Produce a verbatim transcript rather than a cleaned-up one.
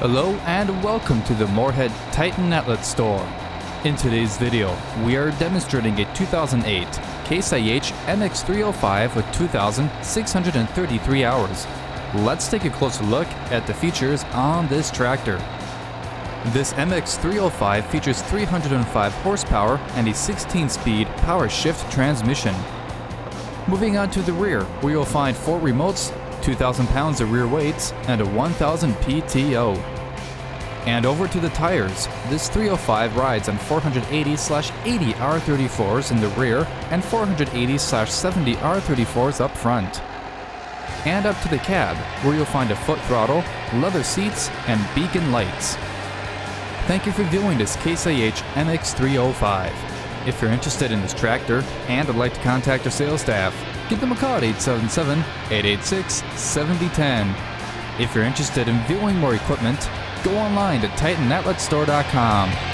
Hello and welcome to the Moorhead Titan Outlet Store. In today's video, we are demonstrating a two thousand eight Case I H M X three oh five with two thousand six hundred thirty-three hours. Let's take a closer look at the features on this tractor. This M X three oh five features three hundred five horsepower and a sixteen speed power shift transmission. Moving on to the rear, where you'll find four remotes, two thousand pounds of rear weights, and a one thousand P T O. And over to the tires, this three oh five rides on four eighty eighty R thirty-fours in the rear and four eighty seventy R thirty-fours up front. And up to the cab, where you'll find a foot throttle, leather seats, and beacon lights. Thank you for viewing this Case I H M X three oh five. If you're interested in this tractor and would like to contact our sales staff, give them a call at eight seven seven, eight eight six, seven zero one zero. If you're interested in viewing more equipment, go online to titan outlet store dot com.